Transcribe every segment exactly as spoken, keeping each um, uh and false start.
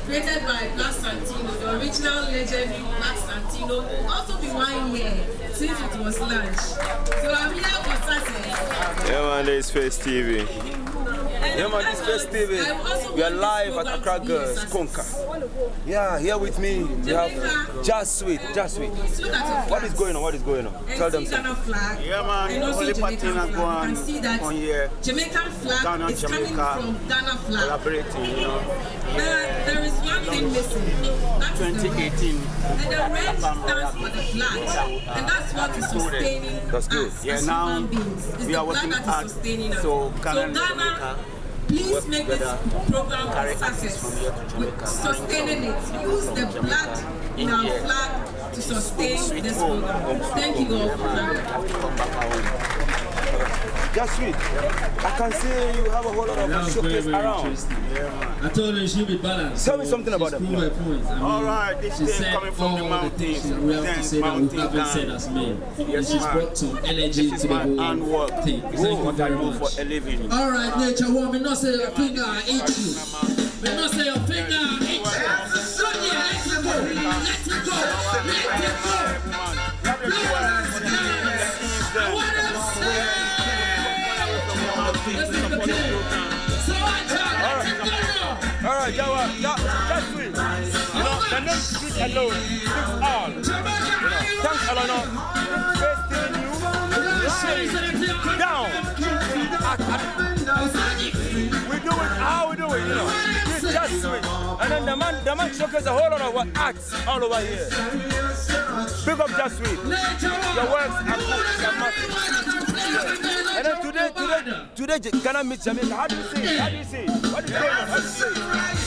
created by Black Santino, the original legendary Black Santino, will also be one year since it was launched. So I'm here for success. Yeah man, there is Face T V. Yeah man, this Face T V. We are live at Accra Girls, Konka. Yeah, here with me we have Just Sweet, Just Sweet. What is going on? What is going on? Tell them something. Flag, yeah man, and also only Jamaican flag. You can see that on here. Jamaican flag Ghana, is Jamaica, coming from Ghana flag. Collaborating, you know. There, there is one thing missing. That twenty eighteen. And the red stands for the flag. And that's what is sustaining that's good. us Yeah, as now human beings. It's we the are flag working that hard. is sustaining us. So, Ghana, so Ghana, please make this program a success. Sustaining it. Use the blood in our flag to sustain this program. Thank you all for that. Just Sweet, I can see you have a whole lot of showcase around. Yeah, I told her it should be balanced. Tell me something about them. Prove her point. I mean, all right, this she thing said coming from the mountains. The we have to say that we haven't said as men. Yes, and she's man. brought some energy this to the whole handwork. thing. Thank you what I very do much. for a living. All right, nature one. Me not say your finger I hate you. Me not say your finger I hate you. So yeah, let it go. Let it go. Let it go. Please, what I'm saying. This is the thing. So I tell you. All right, Jawa, Just Sweet. You know, the name Sweet alone speaks all. You know, thanks, Alano. Face T V News. Down. We do it how we do it, you know. It's Just Sweet. And then the man, the man showcases a whole lot of acts all over here. Big up Just Sweet. Your works are good, they're massive. And then today, today, today, Ghana meets Jamaica. How do you see it? How do you see it? What is going on? How do you see it?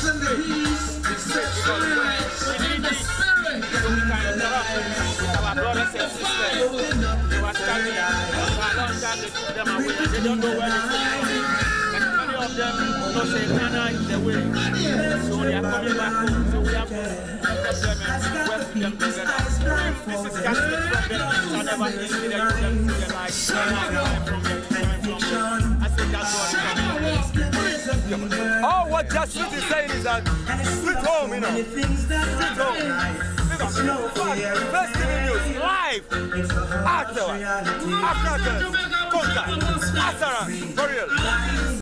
We need this. We can interact with our brothers and sisters. They were standing for a long time. They took them away and they don't know where they are. But many of them don't say Ghana is the way. So they are coming back home. So we have to protect them and work with them together. This is Just Sweet from them. I never see them to their lives. From them. Oh, what Just Sweet is saying is that sweet home, you know. Sweet home. First T V News, live. Actor, Accra Girls, Konka, Asa Ranks, for real.